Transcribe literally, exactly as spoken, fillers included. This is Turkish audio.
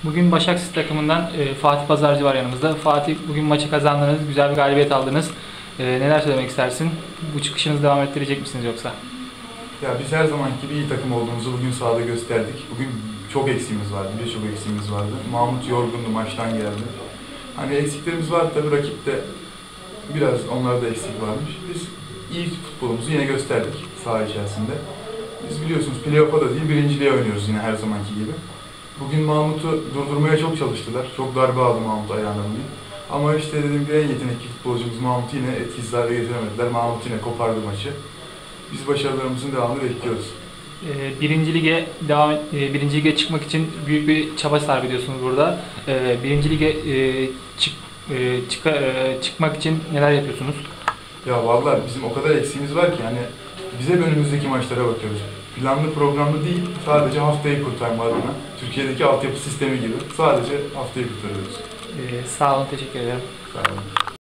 Bugün Başakşehir takımından e, Fatih Pazarcı var yanımızda. Fatih, bugün maçı kazandınız, güzel bir galibiyet aldınız. E, neler söylemek istersin? Bu çıkışınızı devam ettirecek misiniz yoksa? Ya biz her zamanki gibi iyi takım olduğumuzu bugün sahada gösterdik. Bugün çok eksiğimiz vardı, birçok eksiğimiz vardı. Mahmut yorgundu, maçtan geldi. Hani eksiklerimiz vardı tabii, rakipte biraz onlarda eksik varmış. Biz iyi futbolumuzu yine gösterdik saha içerisinde. Biz biliyorsunuz playoff'a da değil, birinciliğe oynuyoruz yine her zamanki gibi. Bugün Mahmut'u durdurmaya çok çalıştılar. Çok darbe aldı Mahmut ayağından bugün. Ama işte dediğim gibi en yetenekli futbolcumuz Mahmut'u yine etkisiz hale getiremediler. Mahmut yine kopardı maçı. Biz başarılarımızın devamını bekliyoruz. E, birinci lige devam e, birinci lige çıkmak için büyük bir çaba sarf ediyorsunuz burada. E, birinci lige e, çık, e, çıka, e, çıkmak için neler yapıyorsunuz? Ya vallahi bizim o kadar eksiğimiz var ki hani biz hep önümüzdeki maçlara bakıyoruz. Planlı programlı değil, sadece haftayı kurtarma adına. Türkiye'deki altyapı sistemi gibi sadece haftayı kurtarıyoruz. E, sağ olun, teşekkür ederim. Sağ olun.